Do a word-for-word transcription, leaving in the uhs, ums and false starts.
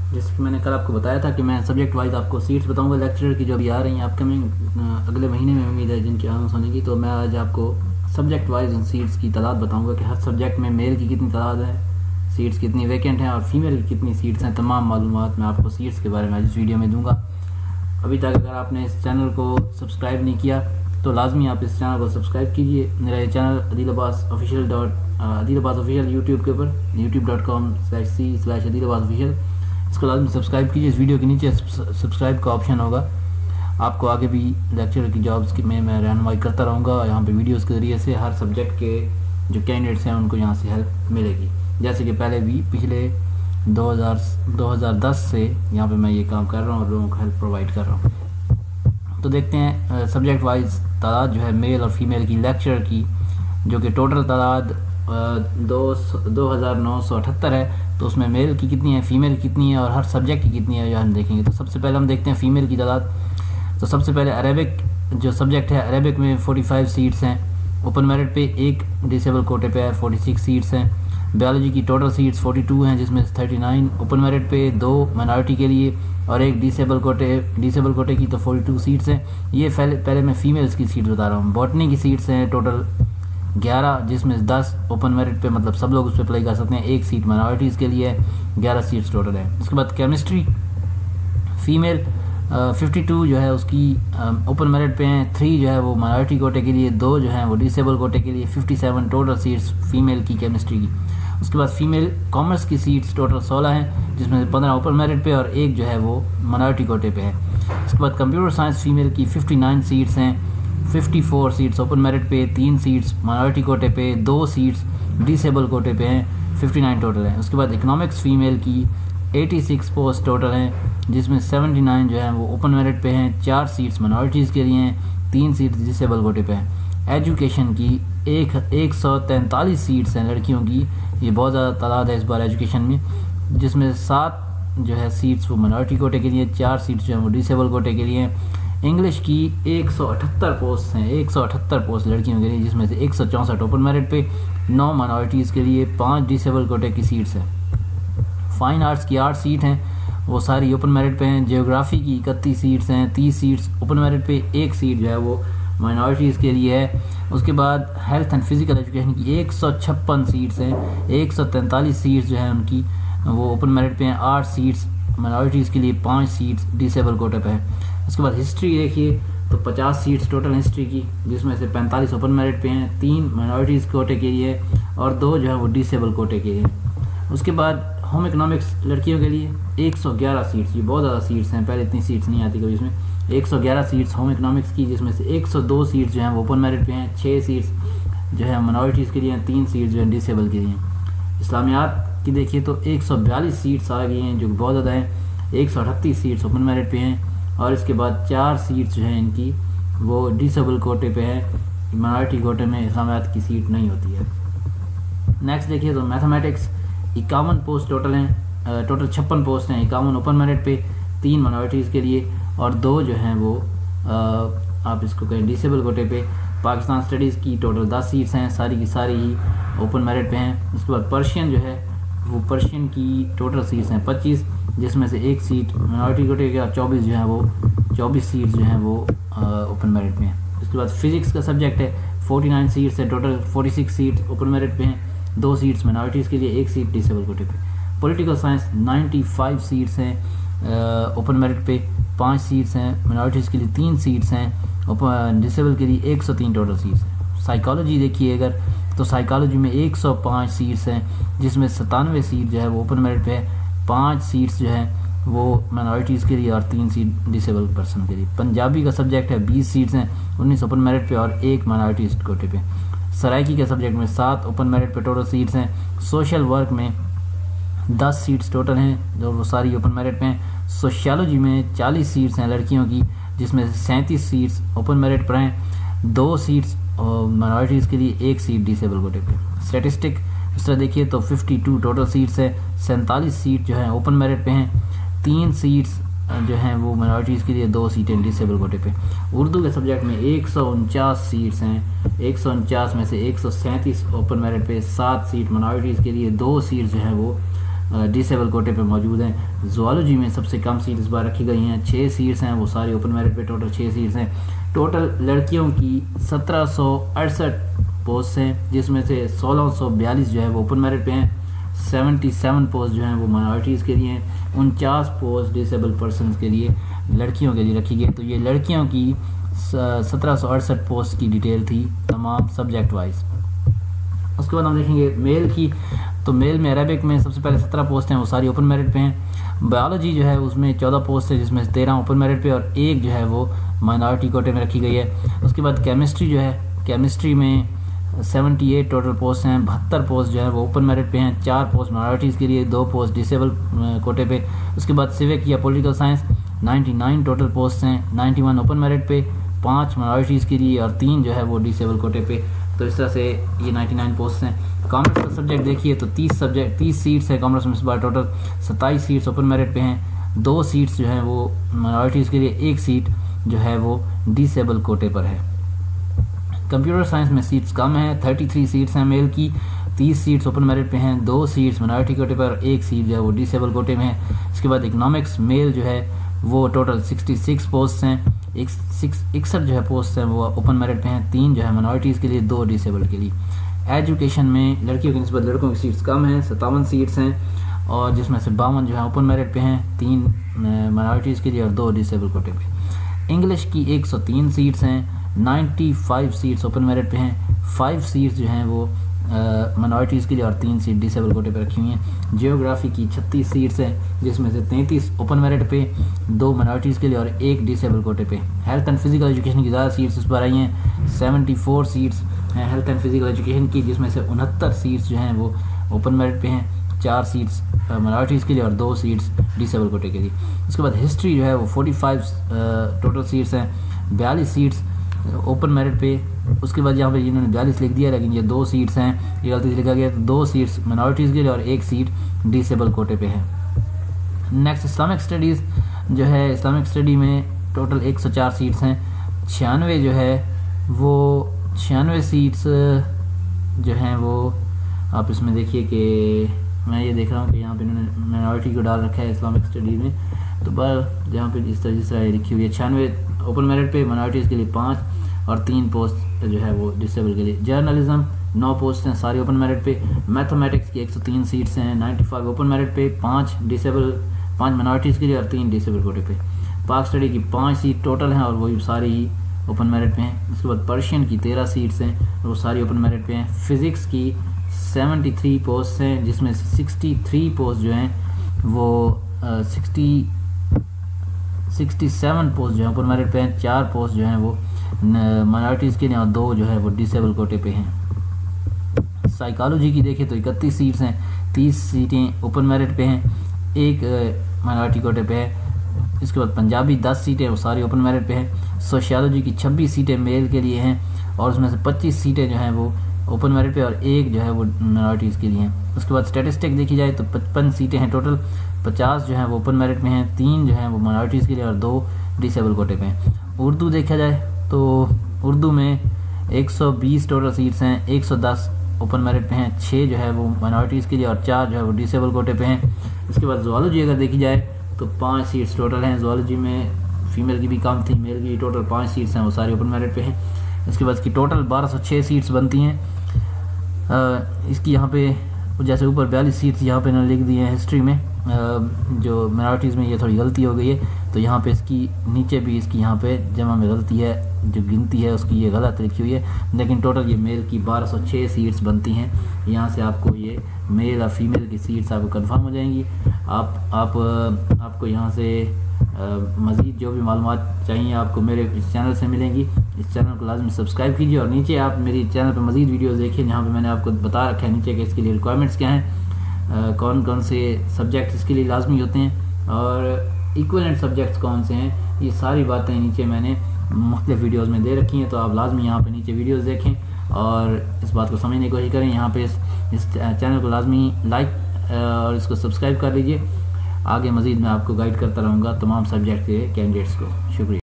जैसे कि मैंने कल आपको बताया था कि मैं सब्जेक्ट वाइज आपको सीट्स बताऊंगा लेक्चरर की जो अभी आ रही हैं अपकमिंग अगले महीने में उम्मीद है जिनकी अनाउंस होने की। तो मैं आज आपको सब्जेक्ट वाइज इन सीट्स की तादाद बताऊंगा कि हर सब्जेक्ट में मेल की कितनी तादाद है, सीट्स कितनी वैकेंट हैं और फीमेल की कितनी सीट्स हैं। तमाम मालूमात मैं आपको सीट्स के बारे में इस वीडियो में दूंगा। अभी तक अगर आपने इस चैनल को सब्सक्राइब नहीं किया तो लाजमी आप इस चैनल को सब्सक्राइब कीजिए। मेरा ये channel Adeel Abbas official dot Adeel Abbas official YouTube के ऊपर YouTube dot com slash C slash Adeel Abbas official, इसको लाजमी सब्सक्राइब कीजिए। इस वीडियो के नीचे सब्सक्राइब का ऑप्शन होगा। आपको आगे भी लेक्चर की जॉब्स की में मैं रहनुमाई करता रहूँगा। यहाँ पे वीडियोस के ज़रिए से हर सब्जेक्ट के जो कैंडिडेट्स हैं उनको यहाँ से हेल्प मिलेगी। जैसे कि पहले भी पिछले दो हज़ार दस से यहाँ पे मैं ये काम कर रहा हूँ और लोगों को हेल्प प्रोवाइड कर रहा हूँ। तो देखते हैं सब्जेक्ट वाइज तादाद जो है मेल और फीमेल की लेक्चर की, जो कि टोटल तादाद दो दो हज़ार नौ सौ अठहत्तर है। तो उसमें मेल की कितनी है, फीमेल कितनी है और हर सब्जेक्ट की कितनी है, जो हम देखेंगे। तो सबसे पहले हम देखते हैं फ़ीमेल की तादाद। तो सबसे पहले अरेबिक जो सब्जेक्ट है, अरेबिक में पैंतालीस सीट्स हैं। ओपन मेरिट पे एक डिसेबल कोटे पे है, छियालीस सीट्स हैं। बायोलॉजी की टोटल सीट्स बयालीस हैं, जिसमें से उनतालीस ओपन मेरिट पे, दो माइनॉरिटी के लिए और एक डिसेबल कोटे डिसेबल कोटे की तो बयालीस सीट्स हैं। ये पहले पहले मैं फ़ीमेल्स की सीट बता रहा हूँ। बॉटनी की सीट्स हैं टोटल ग्यारह, जिसमें दस ओपन मेरिट पे, मतलब सब लोग उस पर अप्लाई कर सकते हैं। एक सीट माइनॉरिटीज़ के लिए है, ग्यारह सीट्स टोटल है। उसके बाद केमिस्ट्री फीमेल फिफ्टी टू जो है उसकी ओपन मेरिट पे हैं, थ्री जो है वो माइनॉरिटी कोटे के लिए, दो जो है वो डिसेबल कोटे के लिए, fifty seven total seats female की केमिस्ट्री की। उसके बाद फीमेल कॉमर्स की सीट्स टोटल सोलह हैं, जिसमें से पंद्रह ओपन मेरिट पे और एक जो है वो माइनॉरिटी कोटे पे है। उसके बाद कंप्यूटर साइंस फीमेल की फिफ्टी नाइन सीट्स हैं, चौवन सीट्स ओपन मेरिट पे, तीन सीट्स माइनॉरिटी कोटे पे, दो सीट्स डिसेबल कोटे पे हैं, उनसठ टोटल हैं। उसके बाद इकोनॉमिक्स फीमेल की छियासी पोस्ट टोटल हैं, जिसमें उन्यासी जो है वो ओपन मेरिट पे हैं, चार सीट्स माइनॉरिटीज़ के लिए हैं, तीन सीट्स डिसेबल कोटे पे हैं। एजुकेशन की एक एक सौ तैंतालीस सीट्स हैं लड़कियों की, ये बहुत ज़्यादा तादाद है इस बार एजुकेशन में, जिसमें सात जो है सीट्स वो माइनॉरिटी कोटे के लिए, चार सीट्स जो है वो डिसेबल कोटे के लिए हैं। इंग्लिश की एक सौ अठहत्तर पोस्ट हैं, एक सौ अठहत्तर पोस्ट लड़कियों के लिए, जिसमें से एक सौ चौंसठ ओपन मेरिट पे, नौ माइनॉरिटीज़ के लिए, पाँच डिसेबल कोटे की सीट्स हैं। फाइन आर्ट्स की आठ सीट हैं, वो सारी ओपन मेरिट पे हैं। जियोग्राफी की इकतीस सीट्स हैं, तीस सीट्स ओपन मेरिट पे, एक सीट जो है वो माइनॉरिटीज़ के लिए है। उसके बाद हेल्थ एंड फिजिकल एजुकेशन की एक सौ छप्पन सीट्स हैं, एक सौ तैंतालीस सीट्स जो है उनकी वो ओपन मेरिट पे हैं, आठ सीट्स माइनॉरिटीज़ के लिए, पाँच सीट्स डिसेबल कोटे पे हैं। उसके बाद हिस्ट्री देखिए तो पचास सीट्स टोटल हिस्ट्री की, जिसमें से पैंतालीस ओपन मेरिट पे हैं, तीन माइनॉरिटीज़ कोटे के लिए और दो जो है वो डिसेबल कोटे के लिए। उसके बाद होम इकोनॉमिक्स लड़कियों के लिए एक सौ ग्यारह सीट्स, ये बहुत ज़्यादा सीट्स हैं, पहले इतनी सीट्स नहीं आती कभी इसमें। एक सौ ग्यारह सीट्स होम इकोनॉमिक्स की, जिसमें से एक सौ दो सीट्स जो हैं वो ओपन मेरिट पे हैं, छः सीट्स जो है माइनॉरिटीज़ के लिए हैं, तीन सीट्स जो है डिसेबल के लिए हैं। इस्लामियात की देखिए तो एक सौ बयालीस सीट्स आ गई हैं, जो बहुत ज़्यादा हैं। एक सौ अड़तीस सीट्स ओपन मेरिट पे हैं और इसके बाद चार सीट्स जो हैं इनकी वो डिसेबल कोटे पे है। माइनॉरिटी कोटे में इस्लामियात की सीट नहीं होती है। नेक्स्ट देखिए तो मैथमेटिक्स इक्यावन पोस्ट टोटल हैं, टोटल छप्पन पोस्ट हैं, इक्यावन ओपन मेरिट पे, तीन माइनॉरिटीज़ के लिए और दो जो हैं वो आ, आप इसको कहें डिसेबल कोटे पे। पाकिस्तान स्टडीज़ की टोटल दस सीट्स हैं, सारी की सारी ही ओपन मेरिट पे हैं। उसके बाद पर्शियन जो है वो पर्शियन की टोटल सीट्स हैं पच्चीस, जिसमें से एक सीट माइनॉरिटी कोटे के और चौबीस जो है वो चौबीस सीट्स जो हैं वो ओपन मेरिट में हैं। उसके बाद फिज़िक्स का सब्जेक्ट है, उनचास सीट्स है टोटल, छियालीस सीट्स ओपन मेरिट पे हैं, दो सीट्स माइनॉरिटीज़ के लिए, एक सीट डिसेबल कोटे पे। पॉलिटिकल साइंस पचानवे सीट्स हैं ओपन मेरिट पे, पाँच सीट्स हैं माइनॉरिटीज़ के लिए, तीन सीट्स हैं ओपन डिसेबल के लिए, एक सौ तीन टोटल सीट्स हैं। साइकोलॉजी देखिए अगर तो साइकोलॉजी में एक सौ पाँच सीट्स हैं, जिसमें सतानवे सीट जो है वो ओपन मेरिट पे है, पाँच सीट्स जो हैं वो माइनॉरिटीज़ के लिए और तीन सीट डिसेबल पर्सन के लिए। पंजाबी का सब्जेक्ट है, बीस सीट्स हैं, उन्नीस ओपन मेरिट पे और एक माइनॉरिटीज़ कोटे पे। सराइकी के सब्जेक्ट में सात ओपन मेरिट पे टोटल सीट्स हैं। सोशल वर्क में दस सीट्स टोटल हैं, जो वो सारी ओपन मेरिट पे हैं। सोशियोलॉजी में चालीस सीट्स हैं लड़कियों की, जिसमें से सैंतीस सीट्स ओपन मेरिट पर हैं, दो सीट्स माइनॉरिटीज़ के लिए, एक सीट डिसेबल कोटे पे। स्टैटिस्टिक इस तरह देखिए तो बावन टोटल सीट्स है, सैंतालीस सीट जो हैं ओपन मेरिट पे हैं, तीन सीट्स जो हैं वो माइनॉरिटीज़ के लिए, दो सीटें डिसेबल कोटे पे। उर्दू के सब्जेक्ट में एक सौ उनचास सीट्स हैं, एक सौ उनचास में से एक सौ सैंतीस ओपन मेरिट पे, सात सीट माइनॉरिटीज़ के लिए, दो सीट्स जो हैं वो डिसेबल कोटे पे मौजूद हैं। ज़ूलॉजी में सबसे कम सीट इस बार रखी गई हैं, छः सीट्स हैं, वो सारी ओपन मेरिट पे टोटल छः सीट्स हैं। टोटल लड़कियों की सत्रह सौ अड़सठ पोस्ट हैं, जिसमें से सोलह सौ बयालीस जो है वो ओपन मेरिट पे हैं, सतहत्तर पोस्ट जो हैं वो माइनॉरिटीज़ के लिए हैं, उनचास पोस्ट डिसेबल पर्सनस के लिए लड़कियों के लिए रखी गई। तो ये लड़कियों की सत्रह सौ अड़सठ पोस्ट की डिटेल थी तमाम सब्जेक्ट वाइज। उसके बाद हम देखेंगे मेल की। तो मेल में अरेबिक में सबसे पहले सत्रह पोस्ट हैं, वो सारी ओपन मेरिट पे हैं। बायोलॉजी जो है उसमें चौदह पोस्ट है, जिसमें से तेरह ओपन मेरिट पे और एक जो है वो माइनॉरिटी कोटे में रखी गई है। उसके बाद केमिस्ट्री जो है, केमिस्ट्री में अठहत्तर टोटल पोस्ट हैं, बहत्तर पोस्ट जो है वो ओपन मेरिट पे हैं, चार पोस्ट माइनॉरिटीज़ के लिए, दो पोस्ट डिसेबल कोटे पे। उसके बाद सिविक या पॉलिटिकल साइंस निन्यानवे टोटल पोस्ट हैं, इक्यानवे ओपन मेरिट पे, पाँच माइनॉरिटीज़ के लिए और तीन जो है वो डिसेबल कोटे पे। तो इस तरह से ये निन्यानवे पोस्ट हैं। कॉमर्स का सब्जेक्ट देखिए तो तीस सब्जेक्ट तीस सीट्स हैं कॉमर्स में, इस बार टोटल सत्ताईस सीट्स ओपन मेरिट पे हैं, दो सीट्स जो हैं वो माइनॉरिटीज़ के लिए, एक सीट जो है वो डिसेबल कोटे पर है। कंप्यूटर साइंस में सीट्स कम हैं, तैंतीस सीट्स हैं मेल की, तीस सीट्स ओपन मेरिट पे हैं, दो सीट्स माइनॉरिटी कोटे पर और एक सीट जो है वो डिसेबल कोटे में है। इसके बाद इकोनॉमिक्स मेल जो है वो टोटल छियासठ पोस्ट हैं, एक इकसठ जो है पोस्ट हैं वो ओपन मेरिट पे हैं, तीन जो है माइनॉरिटीज़ के लिए, दो डिसेबल के लिए। एजुकेशन में लड़कियों की निस्बत लड़कों की सीट्स कम हैं, सत्तावन सीट्स हैं और जिसमें से बावन जो है ओपन मेरिट पे हैं, तीन माइनॉरिटीज़ के लिए और दो डिसेबल कोटे पे। इंग्लिश की एक सौ तीन सीट्स हैं, पचानवे सीट्स ओपन मेरिट पे हैं, फाइव सीट्स जो हैं वो माइनॉरिटीज़ के लिए और तीन सीट डिसेबल कोटे पे रखी हुई हैं। जियोग्राफी की छत्तीस सीट्स हैं, जिसमें से तैंतीस ओपन मेरिट पे, दो माइनॉरिटीज़ के लिए और एक डिसेबल कोटे पे। हेल्थ एंड फिजिकल एजुकेशन की ज़्यादा सीट्स इस बार आई हैं, चौहत्तर सीट्स हैं हेल्थ एंड फिजिकल एजुकेशन की, जिसमें से उनहत्तर सीट्स जो हैं वो ओपन मेरिट पे हैं, चार सीट्स माइनॉरिटीज़ के लिए और दो सीट्स डिसेबल कोटे के लिए। उसके बाद हिस्ट्री जो है वो पैंतालीस टोटल सीट्स हैं, बयालीस सीट्स ओपन मेरिट पे। उसके बाद यहाँ पे इन्होंने बयालीस लिख दिया, लेकिन ये दो सीट्स हैं, ये गलती से लिखा गया, तो दो सीट्स माइनॉरिटीज़ के लिए और एक सीट डिसेबल कोटे पे है। नेक्स्ट इस्लामिक स्टडीज़ जो है, इस्लामिक स्टडी में टोटल एक सौ चार सीट्स हैं, छियानवे जो है वो छियानवे सीट्स जो हैं वो आप इसमें देखिए कि मैं ये देख रहा हूँ कि यहाँ पे इन्होंने माइनॉरिटी को डाल रखा है इस्लामिक स्टडी में, तो पर जहाँ पे जिस तरह जिस तरह लिखी हुई है, छियानवे ओपन मेरिट पे, माइनॉरिटीज़ के लिए पाँच और तीन पोस्ट जो है वो डिसेबल के लिए। जर्नलिज्म नौ पोस्ट हैं सारी ओपन मेरिट पे। मैथमेटिक्स की एक सौ तीन सीट्स हैं, पचानवे ओपन मेरिट पे, पाँच डिसेबल पाँच माइनॉरिटीज़ के लिए और तीन डिसेबल कोटे पे। पाक स्टडी की पाँच सीट टोटल हैं और वही सारी ही ओपन मेरिट पे हैं। उसके बाद पर्शियन की तेरह सीट्स हैं और वो सारी ओपन मेरिट पे हैं। फिज़िक्स की तिहत्तर पोस्ट हैं, जिसमें तिरसठ पोस्ट जो हैं वो सिक्सटी सिक्सटी सेवन पोस्ट जो है ओपन मेरिट पे हैं, चार पोस्ट जो हैं वो माइनॉरिटीज़ के लिए और दो जो है वो डिसेबल कोटे पे हैं। साइकोलॉजी की देखें तो इकतीस सीट्स हैं, तीस सीटें ओपन मेरिट पे हैं, एक माइनॉरिटी कोटे पे है। इसके बाद पंजाबी दस सीटें वो सारी ओपन मेरिट पे हैं। सोशियोलॉजी की छब्बीस सीटें मेल के लिए हैं और उसमें से पच्चीस सीटें जो हैं वो ओपन मेरिट पे और एक जो है वो माइनॉरिटीज़ के लिए हैं। उसके बाद स्टैटिस्टिक देखी जाए तो पचपन सीटें हैं टोटल, पचास जो हैं वो ओपन मेरिट में हैं, तीन जो हैं वो माइनॉरिटीज़ के लिए और दो डिसेबल कोटे पे हैं। उर्दू देखा जाए तो उर्दू में एक सौ बीस टोटल सीट्स हैं, एक सौ दस ओपन मेरिट पे हैं, छः जो है वो माइनॉरिटीज़ के लिए और चार जो है वो डिसेबल कोटे पे हैं। इसके बाद ज़ूलॉजी अगर देखी जाए तो पाँच सीट्स टोटल हैं। ज़ूलॉजी में फ़ीमेल की भी कम थी, मेल की टोटल पाँच सीट्स हैं, वो सारी ओपन मेरिट पे हैं। इसके बाद इसकी टोटल बारह सौ छः सीट्स बनती हैं। आ, इसकी यहाँ पे जैसे ऊपर बयालीस सीट्स यहाँ पे इन्होंने लिख दी हैं हिस्ट्री में, जो माइनॉरिटीज़ में ये थोड़ी गलती हो गई है, तो यहाँ पे इसकी नीचे भी इसकी यहाँ पे जमा में गलती है, जो गिनती है उसकी ये गलत लिखी हुई है, लेकिन टोटल ये मेल की बारह सौ छः सीट्स बनती हैं। यहाँ से आपको ये मेल और फीमेल की सीट्स आपको कंफर्म हो जाएंगी। आप आप आपको यहाँ से मज़ीद जो भी मालूमात चाहिए आपको मेरे इस चैनल से मिलेंगी। इस चैनल को लाजमी सब्सक्राइब कीजिए और नीचे आप मेरी चैनल पर मज़ीद वीडियोज़ देखिए, जहाँ पर मैंने आपको बता रखा है नीचे कि इसके लिए रिक्वायरमेंट्स क्या हैं, आ, कौन कौन से सब्जेक्ट्स इसके लिए लाजमी होते हैं और इक्वलेंट सब्जेक्ट्स कौन से हैं, ये सारी बातें नीचे मैंने मुख्तलिफ वीडियोज़ में दे रखी हैं। तो आप लाजमी यहाँ पे नीचे वीडियोज़ देखें और इस बात को समझने की कोशिश करें। यहाँ पे इस, इस चैनल को लाजमी लाइक और इसको सब्सक्राइब कर लीजिए। आगे मज़ीद मैं आपको गाइड करता रहूँगा तमाम सब्जेक्ट के कैंडिडेट्स को। शुक्रिया।